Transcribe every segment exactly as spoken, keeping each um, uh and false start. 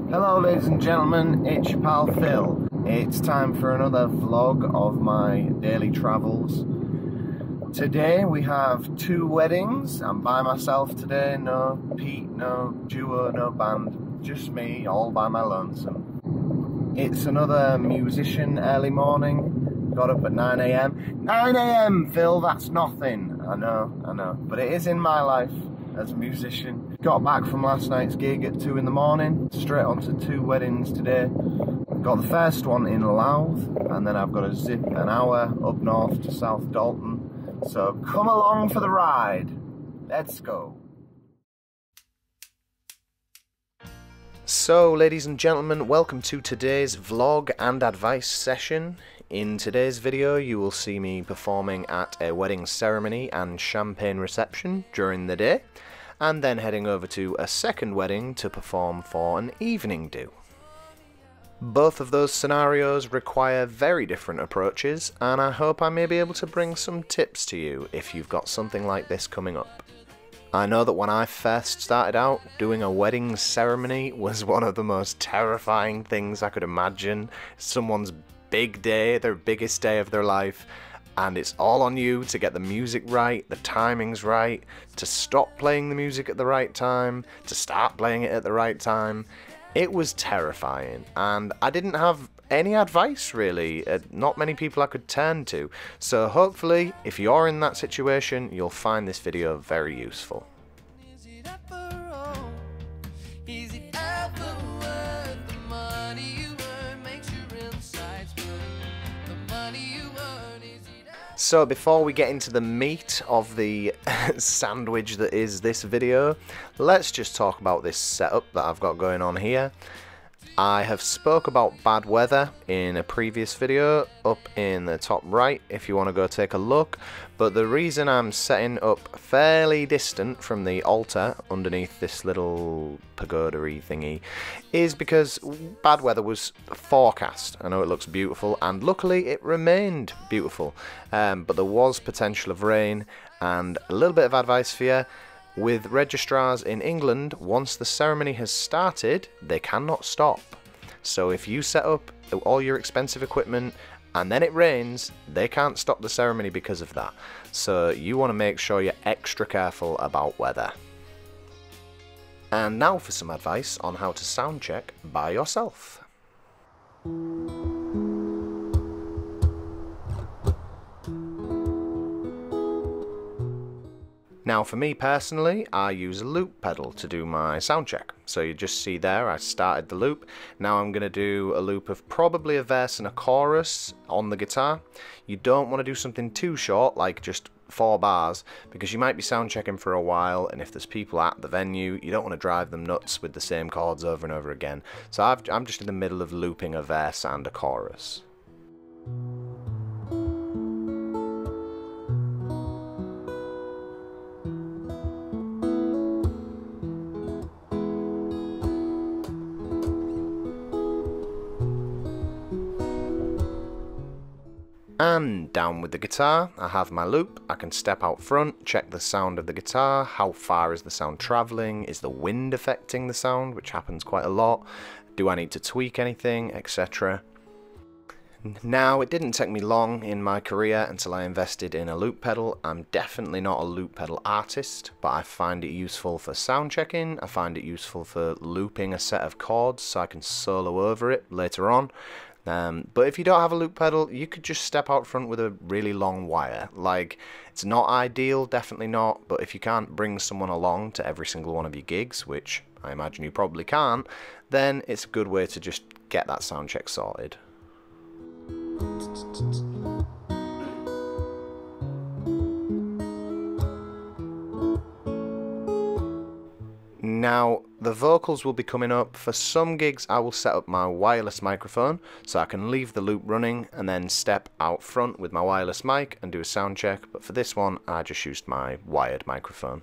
Hello ladies and gentlemen, it's your pal Phil. It's time for another vlog of my daily travels. Today we have two weddings. I'm by myself today, no Pete, no duo, no band, just me, all by my lonesome. It's another musician early morning, got up at nine A M nine A M Phil, that's nothing. I know, I know, but it is in my life as a musician. Got back from last night's gig at two in the morning, straight onto two weddings today. Got the first one in Louth, and then I've got to zip an hour up north to South Dalton. So come along for the ride. Let's go. So ladies and gentlemen, welcome to today's vlog and advice session. In today's video you will see me performing at a wedding ceremony and champagne reception during the day, and then heading over to a second wedding to perform for an evening do. Both of those scenarios require very different approaches, and I hope I may be able to bring some tips to you if you've got something like this coming up. I know that when I first started out, doing a wedding ceremony was one of the most terrifying things I could imagine. Someone's big day, their biggest day of their life, and it's all on you to get the music right, the timings right, to stop playing the music at the right time, to start playing it at the right time. It was terrifying, and I didn't have any advice really, uh, not many people I could turn to, so hopefully if you're in that situation you'll find this video very useful. So before we get into the meat of the sandwich that is this video, let's just talk about this setup that I've got going on here. I have spoke about bad weather in a previous video up in the top right if you want to go take a look, but the reason I'm setting up fairly distant from the altar underneath this little pagoda-y thingy is because bad weather was forecast. I know it looks beautiful, and luckily it remained beautiful, um, but there was potential of rain. And a little bit of advice for you: with registrars in England, once the ceremony has started, they cannot stop. So if you set up all your expensive equipment and then it rains, they can't stop the ceremony because of that. So you want to make sure you're extra careful about weather. And now for some advice on how to sound check by yourself. Now for me personally, I use a loop pedal to do my sound check. So you just see there, I started the loop. Now I'm going to do a loop of probably a verse and a chorus on the guitar. You don't want to do something too short, like just four bars, because you might be sound checking for a while, and if there's people at the venue, you don't want to drive them nuts with the same chords over and over again. So I've, I'm just in the middle of looping a verse and a chorus. And down with the guitar, I have my loop. I can step out front, check the sound of the guitar, how far is the sound travelling, is the wind affecting the sound, which happens quite a lot, do I need to tweak anything, et cetera. Now, it didn't take me long in my career until I invested in a loop pedal. I'm definitely not a loop pedal artist, but I find it useful for sound checking. I find it useful for looping a set of chords so I can solo over it later on. Um, but if you don't have a loop pedal, you could just step out front with a really long wire. Like, it's not ideal, definitely not, but if you can't bring someone along to every single one of your gigs, which I imagine you probably can't, then it's a good way to just get that sound check sorted. Now, the vocals will be coming up. For some gigs I will set up my wireless microphone so I can leave the loop running and then step out front with my wireless mic and do a sound check, but for this one I just used my wired microphone.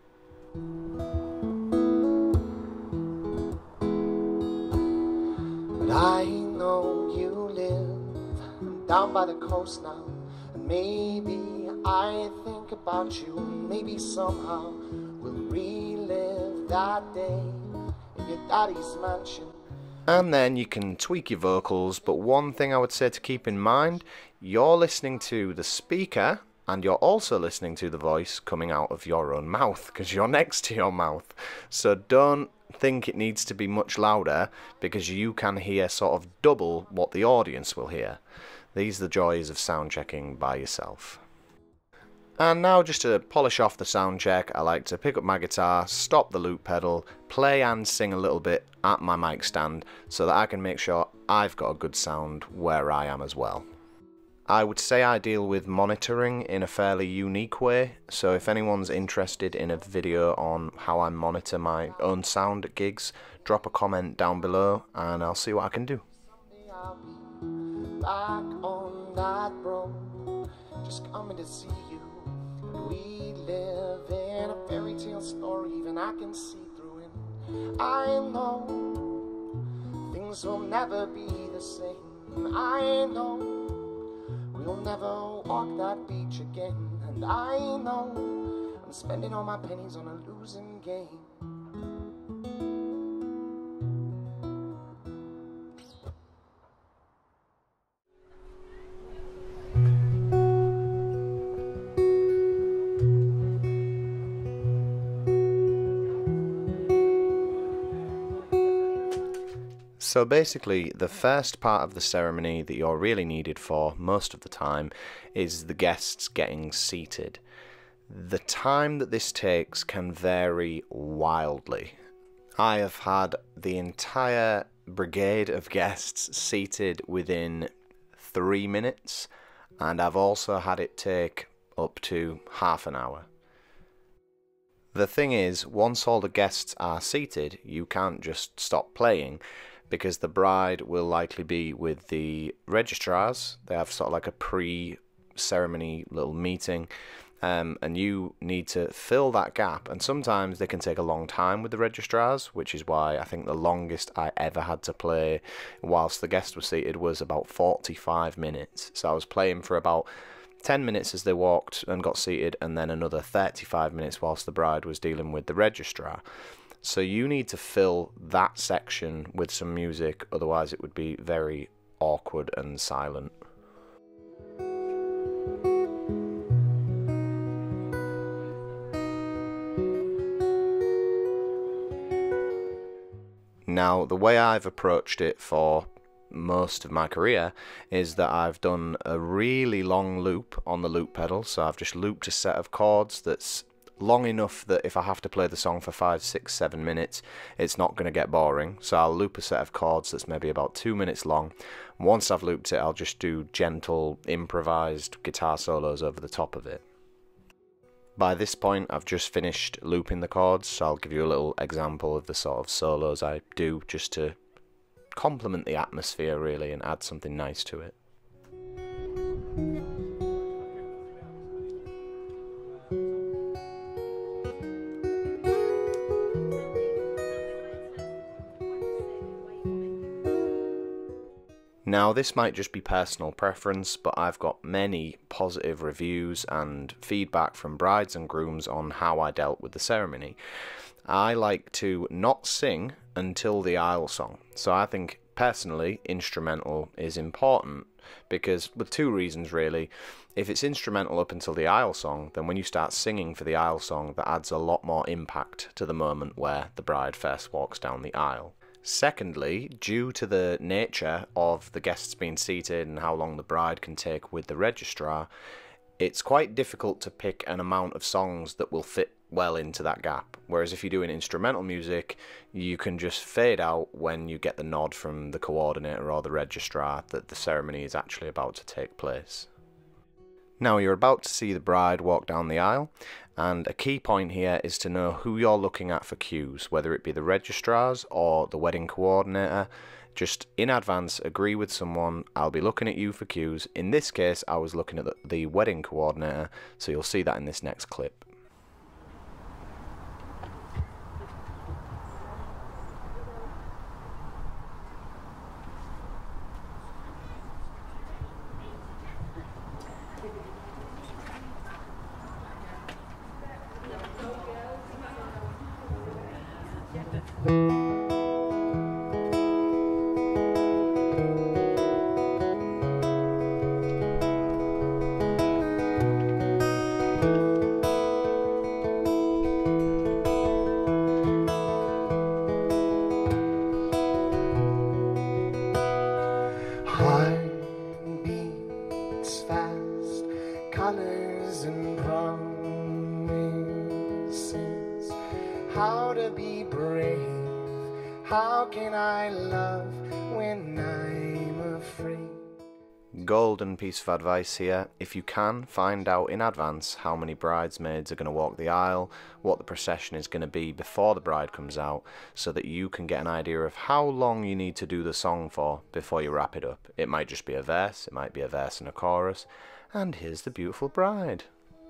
But I know you live down by the coast now, and maybe I think about you, maybe somehow we'll relive that day in your daddy's mansion. And then you can tweak your vocals, but one thing I would say to keep in mind, you're listening to the speaker and you're also listening to the voice coming out of your own mouth because you're next to your mouth. So don't think it needs to be much louder because you can hear sort of double what the audience will hear. These are the joys of sound checking by yourself. And now, just to polish off the sound check, I like to pick up my guitar, stop the loop pedal, play and sing a little bit at my mic stand so that I can make sure I've got a good sound where I am as well. I would say I deal with monitoring in a fairly unique way, so if anyone's interested in a video on how I monitor my own sound at gigs, drop a comment down below and I'll see what I can do. Back on that road, just coming to see you. We live in a fairy tale story, even I can see through it. I know things will never be the same. I know we'll never walk that beach again. And I know I'm spending all my pennies on a losing game. So basically, the first part of the ceremony that you're really needed for most of the time is the guests getting seated. The time that this takes can vary wildly. I have had the entire brigade of guests seated within three minutes, and I've also had it take up to half an hour. The thing is, once all the guests are seated, you can't just stop playing, because the bride will likely be with the registrars. They have sort of like a pre-ceremony little meeting, um, and you need to fill that gap. And sometimes they can take a long time with the registrars, which is why I think the longest I ever had to play whilst the guest was seated was about forty-five minutes. So I was playing for about ten minutes as they walked and got seated, and then another thirty-five minutes whilst the bride was dealing with the registrar. So you need to fill that section with some music, otherwise it would be very awkward and silent. Now, the way I've approached it for most of my career is that I've done a really long loop on the loop pedal, so I've just looped a set of chords that's long enough that if I have to play the song for five, six, seven minutes, it's not going to get boring. So I'll loop a set of chords that's maybe about two minutes long. Once I've looped it, I'll just do gentle, improvised guitar solos over the top of it. By this point, I've just finished looping the chords, so I'll give you a little example of the sort of solos I do just to complement the atmosphere, really, and add something nice to it. Now, this might just be personal preference, but I've got many positive reviews and feedback from brides and grooms on how I dealt with the ceremony. I like to not sing until the aisle song. So I think, personally, instrumental is important, because, with two reasons really. If it's instrumental up until the aisle song, then when you start singing for the aisle song, that adds a lot more impact to the moment where the bride first walks down the aisle. Secondly, due to the nature of the guests being seated and how long the bride can take with the registrar, it's quite difficult to pick an amount of songs that will fit well into that gap. Whereas if you're doing instrumental music, you can just fade out when you get the nod from the coordinator or the registrar that the ceremony is actually about to take place. Now, you're about to see the bride walk down the aisle, and a key point here is to know who you're looking at for cues, whether it be the registrars or the wedding coordinator. Just in advance agree with someone, I'll be looking at you for cues. In this case, I was looking at the, the wedding coordinator, so you'll see that in this next clip. How can I love when I'm afraid? Golden piece of advice here. If you can, find out in advance how many bridesmaids are going to walk the aisle, what the procession is going to be before the bride comes out, so that you can get an idea of how long you need to do the song for before you wrap it up. It might just be a verse, it might be a verse and a chorus, and here's the beautiful bride.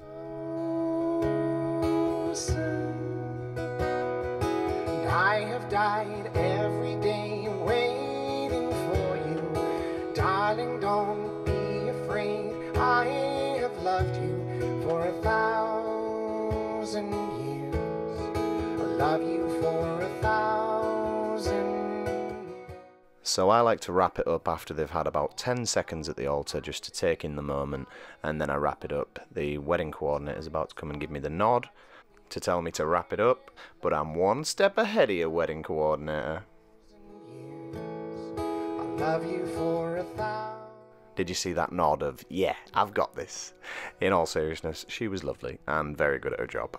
I have died every day waiting for you. Darling, don't be afraid. I have loved you for a thousand years. I'll love you for a thousand years. So I like to wrap it up after they've had about ten seconds at the altar just to take in the moment, and then I wrap it up. The wedding coordinator is about to come and give me the nod to tell me to wrap it up, but I'm one step ahead of your wedding coordinator. I'll love you for a thousand. Did you see that nod of, yeah, I've got this? In all seriousness, she was lovely and very good at her job.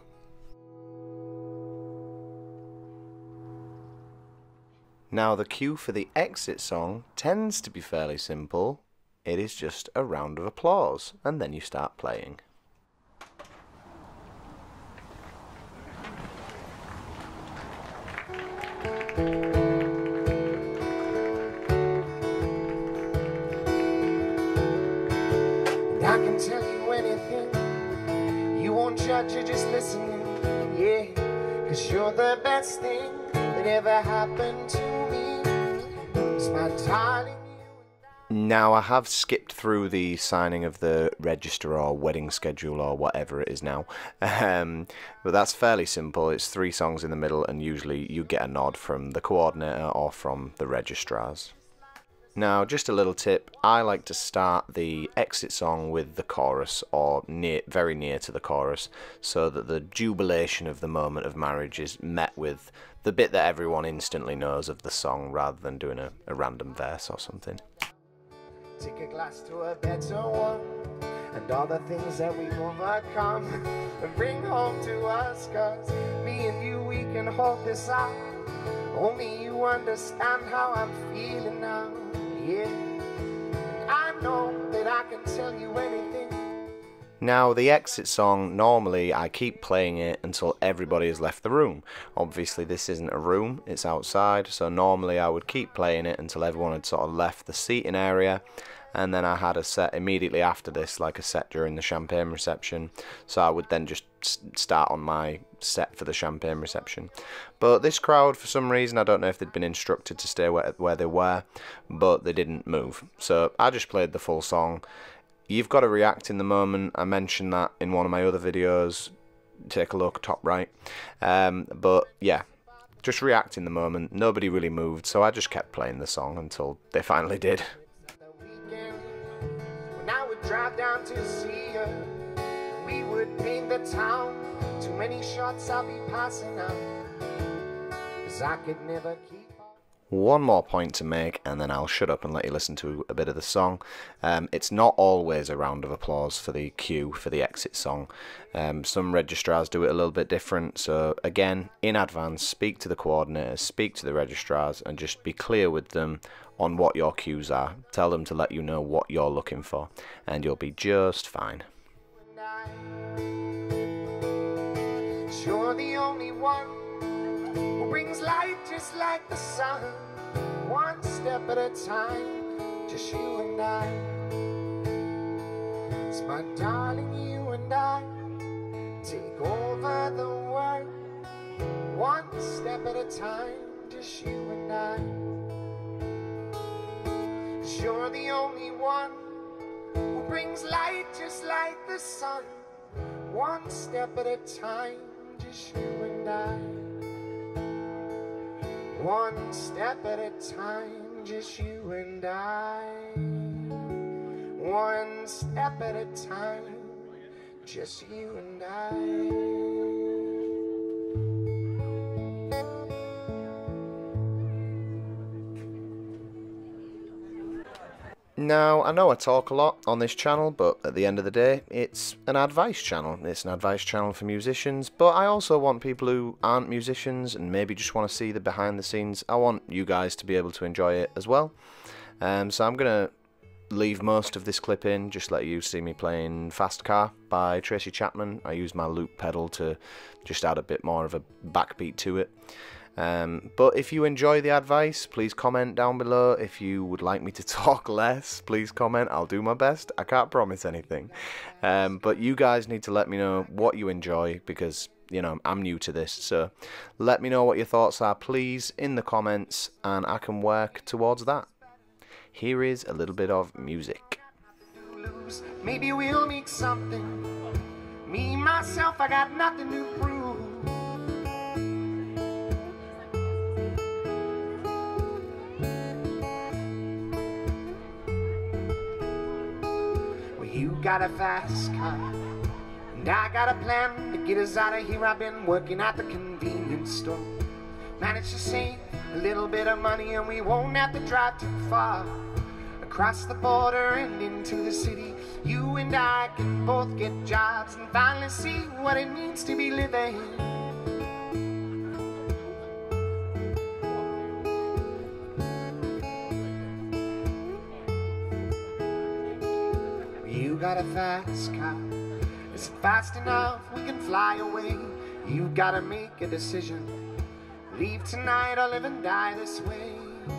Now the cue for the exit song tends to be fairly simple. It is just a round of applause, and then you start playing. I can tell you anything, you won't judge, you're just listening, yeah, cause you're the best thing that ever happened to me, it's my darling. Now I have skipped through the signing of the register or wedding schedule or whatever it is now, um, but that's fairly simple. It's three songs in the middle and usually you get a nod from the coordinator or from the registrars. Now, just a little tip, I like to start the exit song with the chorus, or near, very near to the chorus, so that the jubilation of the moment of marriage is met with the bit that everyone instantly knows of the song, rather than doing a, a random verse or something. Take a glass to a better one, and all the things that we've overcome, and bring home to us, cause me and you, we can hold this out. Only you understand how I'm feeling now. Yeah, I know that I can tell you anything. Now the exit song, normally I keep playing it until everybody has left the room. Obviously this isn't a room, it's outside, so normally I would keep playing it until everyone had sort of left the seating area, and then I had a set immediately after this, like a set during the champagne reception, so I would then just start on my set for the champagne reception. But this crowd, for some reason, I don't know if they'd been instructed to stay where, where they were, but they didn't move, so I just played the full song. You've got to react in the moment. I mentioned that in one of my other videos. Take a look, top right. Um, but yeah, just react in the moment. Nobody really moved, so I just kept playing the song until they finally did. When I would drive down to see her, we would paint the town. Too many shots I'll be passing out, 'cause I could never keep. One more point to make, and then I'll shut up and let you listen to a bit of the song. Um, it's not always a round of applause for the cue for the exit song. Um, some registrars do it a little bit different, so again, in advance, speak to the coordinators, speak to the registrars, and just be clear with them on what your cues are. Tell them to let you know what you're looking for, and you'll be just fine. You're the only one who brings light just like the sun, one step at a time, just you and I. It's my darling, you and I take over the world, one step at a time, just you and I. 'Cause you're the only one who brings light just like the sun, one step at a time, just you and I. One step at a time, just you and I. One step at a time, just you and I. Now, I know I talk a lot on this channel, but at the end of the day, it's an advice channel. It's an advice channel for musicians, but I also want people who aren't musicians and maybe just want to see the behind the scenes. I want you guys to be able to enjoy it as well. Um, so I'm going to leave most of this clip in, just let you see me playing Fast Car by Tracy Chapman. I use my loop pedal to just add a bit more of a backbeat to it. Um, but if you enjoy the advice, please comment down below. If you would like me to talk less, please comment. I'll do my best. I can't promise anything. Um, but you guys need to let me know what you enjoy, because, you know, I'm new to this. So let me know what your thoughts are, please, in the comments, and I can work towards that. Here is a little bit of music. Maybe we'll make something. Me, myself, I got nothing to prove. You got a fast car, and I got a plan to get us out of here. I've been working at the convenience store. Managed to save a little bit of money, and we won't have to drive too far. Across the border and into the city, you and I can both get jobs and finally see what it means to be living. You got a fast car. Is it fast enough? We can fly away. You gotta make a decision. Leave tonight or live and die this way.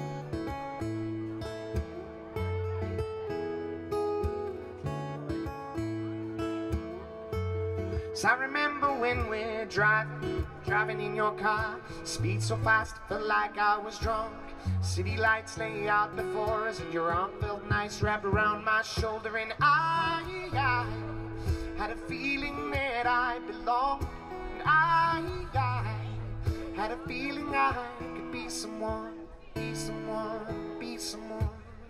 So I remember when we're driving, driving in your car. Speed so fast, felt like I was drunk. City lights lay out before us, and your arm felt nice wrapped around my shoulder. And I, I had a feeling that I belonged. And I, I had a feeling I could be someone, be someone, be someone.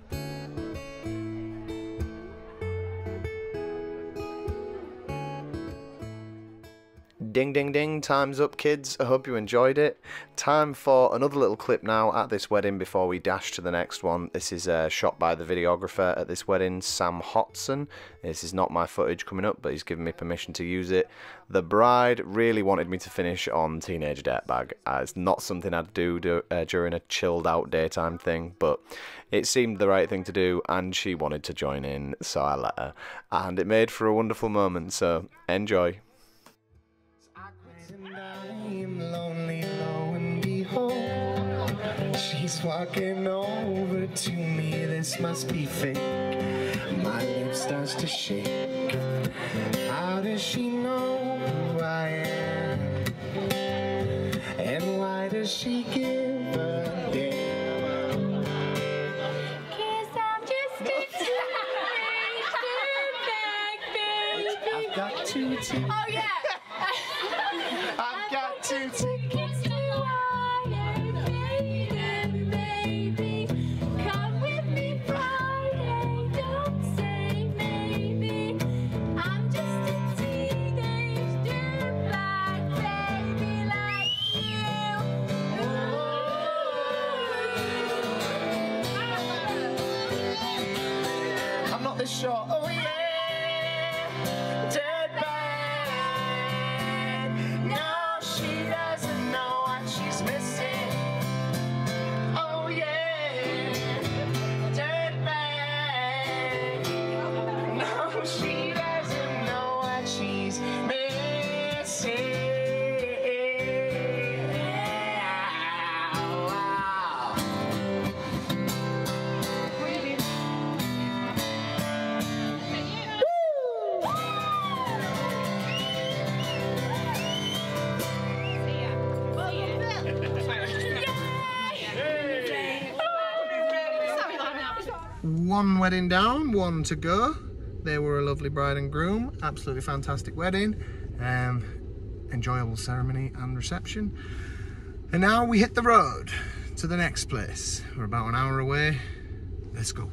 Ding ding ding, time's up kids, I hope you enjoyed it. Time for another little clip now at this wedding before we dash to the next one. This is uh, shot by the videographer at this wedding, Sam Hotson. This is not my footage coming up, but he's given me permission to use it. The bride really wanted me to finish on Teenage Dirtbag. Uh, it's not something I'd do, do uh, during a chilled out daytime thing, but it seemed the right thing to do, and she wanted to join in, so I let her. And it made for a wonderful moment, so enjoy. She's walking over to me, this must be fake. My lip starts to shake. How does she know who I am? And why does she give a damn? 'Cause I'm just a teenage dirtbag, baby. I've got two tickets. Oh yeah! I've got two tickets to the shore. Oh yeah, dirtbag. No, she doesn't know what she's missing. Oh yeah, dirtbag. No, she doesn't know what she's missing. One wedding down, one to go. They were a lovely bride and groom. Absolutely fantastic wedding. Um, enjoyable ceremony and reception. And now we hit the road to the next place. We're about an hour away. Let's go.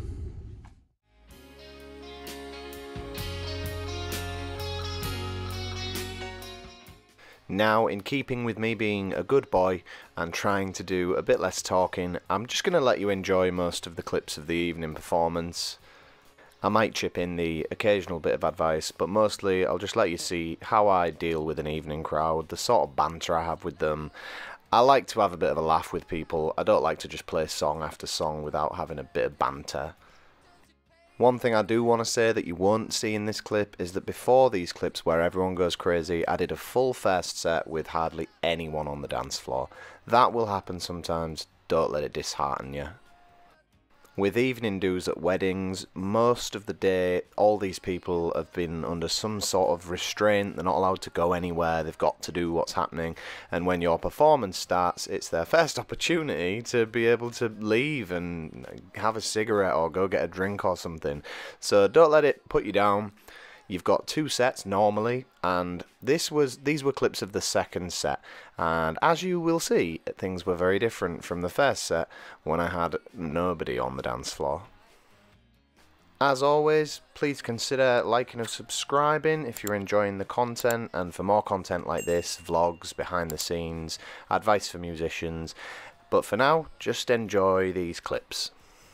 Now, in keeping with me being a good boy, and trying to do a bit less talking, I'm just going to let you enjoy most of the clips of the evening performance. I might chip in the occasional bit of advice, but mostly I'll just let you see how I deal with an evening crowd, the sort of banter I have with them. I like to have a bit of a laugh with people. I don't like to just play song after song without having a bit of banter. One thing I do want to say that you won't see in this clip is that before these clips where everyone goes crazy, I did a full first set with hardly anyone on the dance floor. That will happen sometimes, don't let it dishearten you. With evening do's at weddings, most of the day all these people have been under some sort of restraint. They're not allowed to go anywhere, they've got to do what's happening, and when your performance starts it's their first opportunity to be able to leave and have a cigarette or go get a drink or something. So don't let it put you down. You've got two sets normally, and this was these were clips of the second set, and as you will see, things were very different from the first set when I had nobody on the dance floor. As always, please consider liking and subscribing if you're enjoying the content, and for more content like this, vlogs, behind the scenes, advice for musicians. But for now, just enjoy these clips.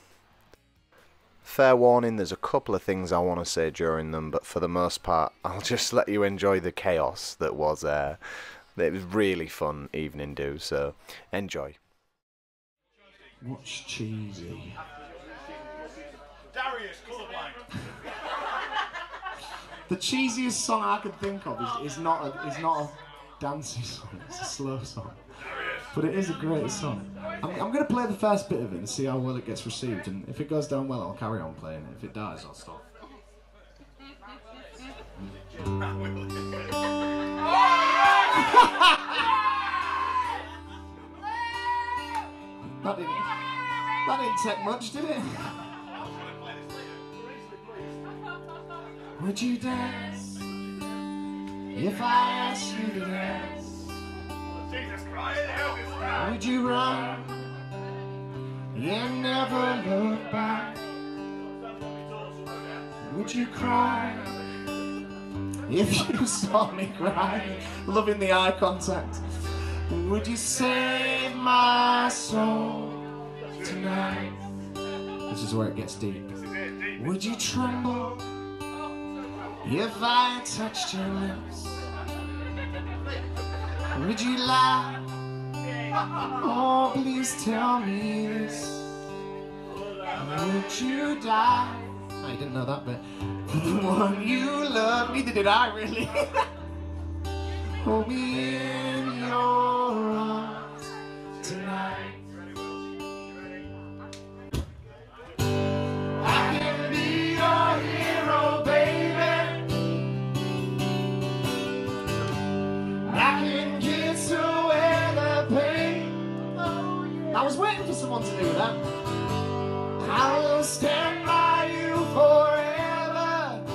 Fair warning, there's a couple of things I want to say during them, but for the most part, I'll just let you enjoy the chaos that was there. It was really fun evening do, so enjoy. What's cheesy? Darius, colourblind. The cheesiest song I could think of is, is not a, is not a dancey song, it's a slow song. But it is a great song. I'm, I'm going to play the first bit of it and see how well it gets received, and if it goes down well I'll carry on playing it. If it dies I'll stop. That didn't, that didn't take much, did it? Would you dance if I asked you to dance? Jesus Christ, help us now. Would you run and never look back? Would you cry if you saw me cry? Loving the eye contact. Would you save my soul tonight? This is where it gets deep. Would you tremble if I touched your lips? Would you lie? Oh, please tell me this. Would you die? I didn't know that bit. For the one you love. Neither did I, really. Hold me in your arms tonight. I can be your hero, baby. I can kiss away the pain. I was waiting for someone to do that. I will stand by you forever.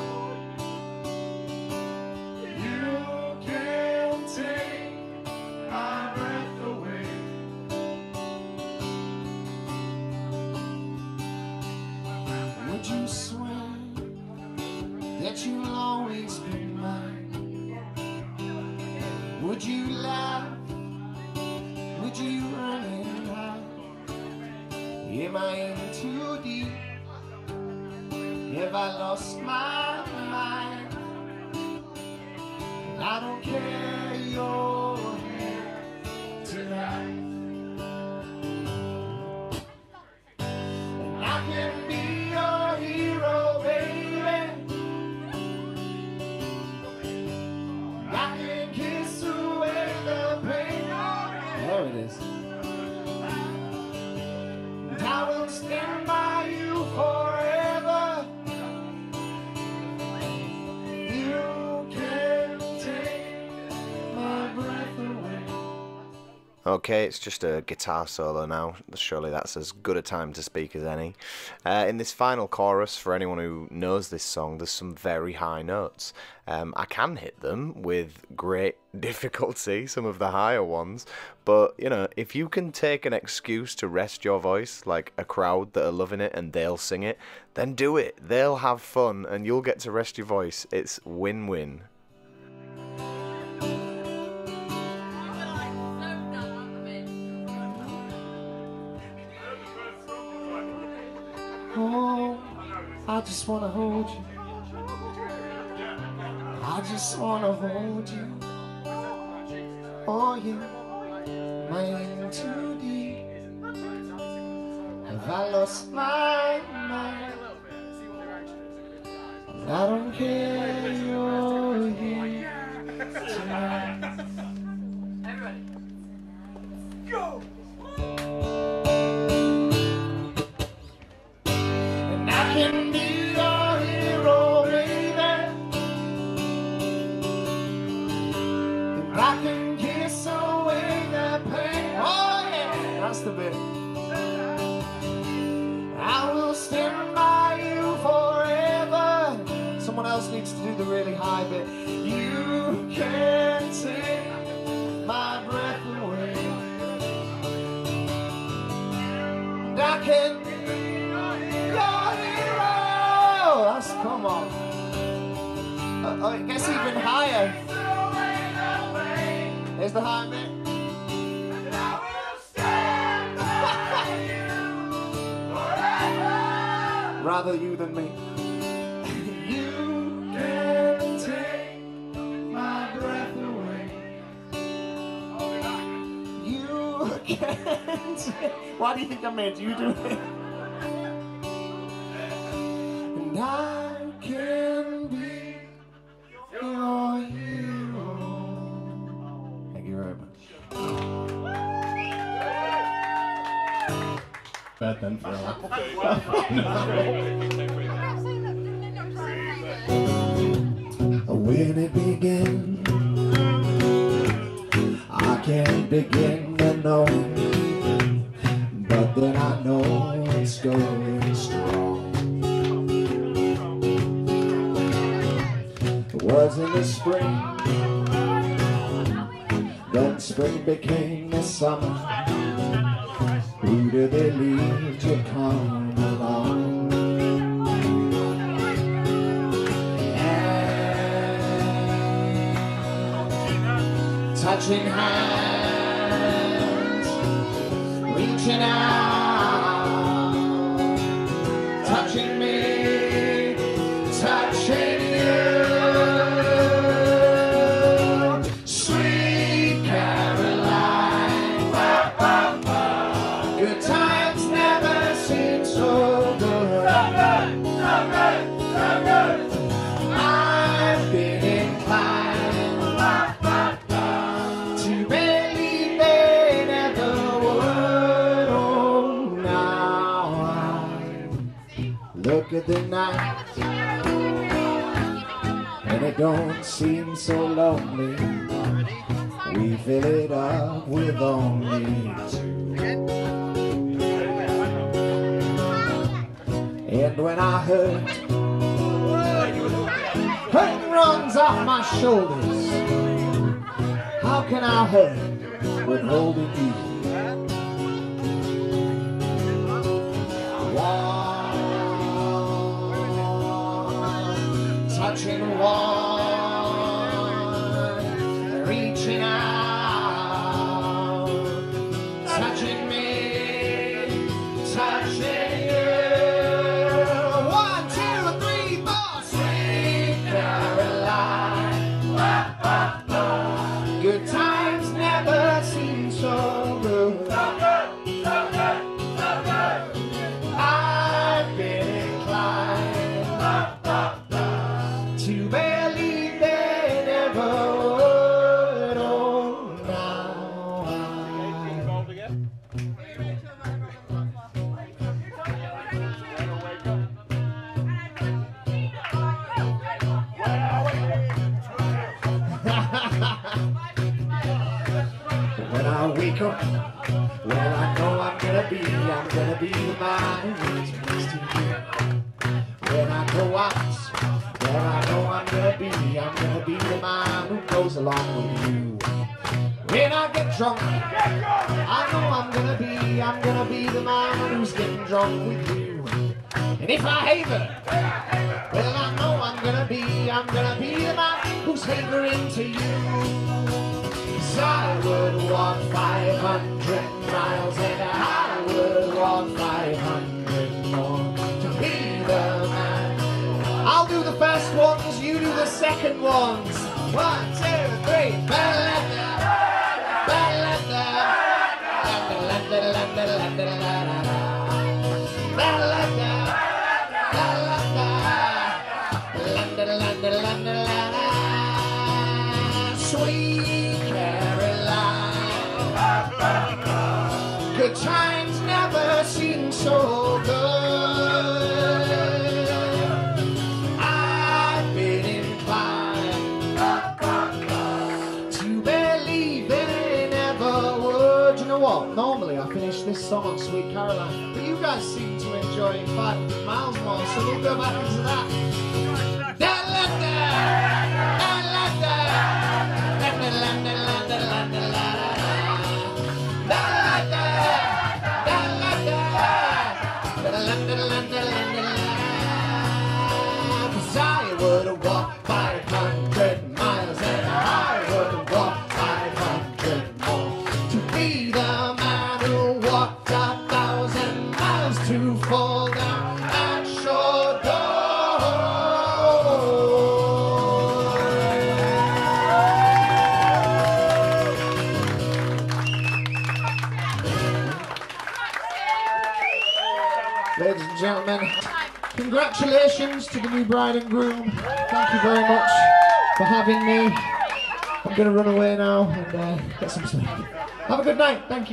You can take my breath away. Would you swear that you'll always be mine? Would you laugh? Would you run and hide? Am I in too deep? Have I lost my mind? I don't care, you're here tonight. And I can be your hero, baby. I can kiss away the pain. There it is. And I will stand by you forever. You can take my breath away. Okay, it's just a guitar solo now. Surely that's as good a time to speak as any. Uh, in this final chorus, for anyone who knows this song, there's some very high notes. Um, I can hit them with great difficulty, some of the higher ones, but, you know, if you can take an excuse to rest your voice, like a crowd that are loving it and they'll sing it, then do it. They'll have fun and you'll get to rest your voice. It's win-win. Oh, I just wanna hold you. I just wanna hold you. Oh yeah, mine too deep. Have I lost my mind? I don't care, you're here tonight. Everybody, go! And I can be your hero, baby. And I can kiss away that pain. Oh yeah, that's the bit. I will stand by you forever. Someone else needs to do the really high bit. You can't take my breath away. And I can be your hero. That's, come on. Uh, uh, it gets even higher. There's the high bit. Rather you than me. You can take my breath away. You can take. Why do you think I made you do it? And I can be your hero. Thank you very much. Bad then for a When it began, I can't begin to know, but then I know it's going strong. It was in the spring, then spring became the summer. Who did they leave to come along? Touching hands, reaching out, touching me, touching you. Sweet Caroline, good times never seem so good. I've been inclined look at the night, and it don't seem so lonely. We fill it up with only two. And when I hurt, hurt runs off my shoulders. How can I hurt with holding you? Touching one, reaching out, touching me, touching you. One, two, three, four. Sweet Caroline, good times never seem so good. I've been inclined to believe they never would. Oh, now when I wake up, well, I know I'm gonna be, I'm gonna be the man who's next to you. When I go out, well, I know I'm gonna be, I'm gonna be the man who goes along with you. When I get drunk, I know I'm gonna be, I'm gonna be the man who's getting drunk with you. And if I haver, well, I know I'm gonna be, I'm gonna be the man who's havering to you. 'Cause I would walk five hundred miles and I would walk five hundred more to second ones. One, two, three. Ba-la-da, ba-la-da, ba-la-da-la-da-la-da-la-da. Ba-la-da, ba-la-da, la-da-la-da-la-da-la-da. Sweet Caroline, good times never seem so good. I've been inclined to believe in ever would. You know what? Normally I finish this song on Sweet Caroline, but you guys seem to enjoy five hundred miles more, so we'll go back into that. Da-la-da, da-la-da, da-la-da-la-da-la-da-la-da. Cause I would walk five hundred miles and I would walk five hundred more to be the man who walked a thousand miles to fall down at your door. Ladies and gentlemen, congratulations to the new bride and groom. Thank you very much for having me. I'm going to run away now and uh, get some sleep. Have a good night. Thank you.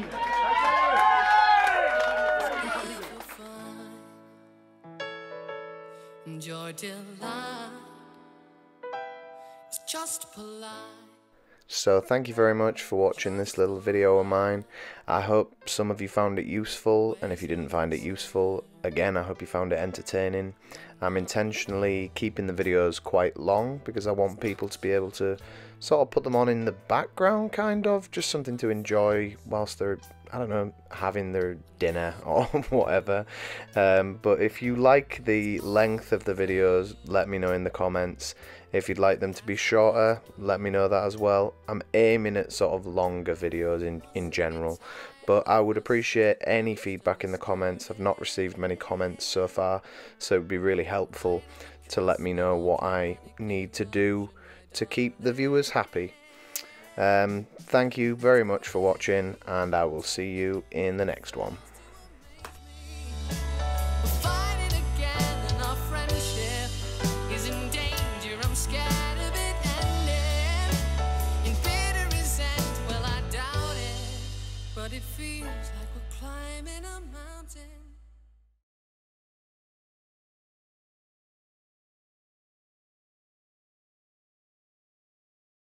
Your delight is just polite. So thank you very much for watching this little video of mine. I hope some of you found it useful, and if you didn't find it useful, again I hope you found it entertaining. I'm intentionally keeping the videos quite long because I want people to be able to sort of put them on in the background, kind of, just something to enjoy whilst they're, I don't know, having their dinner or whatever. Um, but if you like the length of the videos, let me know in the comments. If you'd like them to be shorter, let me know that as well. I'm aiming at sort of longer videos in, in general, but I would appreciate any feedback in the comments. I've not received many comments so far, so it would be really helpful to let me know what I need to do to keep the viewers happy. Um, thank you very much for watching, and I will see you in the next one. But it feels like we're climbing a mountain.